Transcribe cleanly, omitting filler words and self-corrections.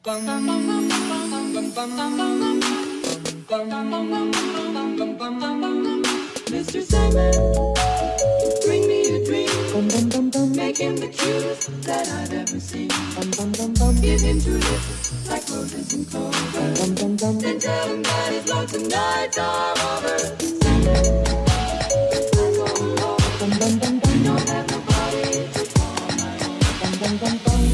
Mr. Sandman, bring me a dream. Make him the cutest that I've ever seen. Give him two lips like roses and clover. Then tell him that his lonesome nights are over. Sandman, I'm so alone. I don't have nobody to call my own.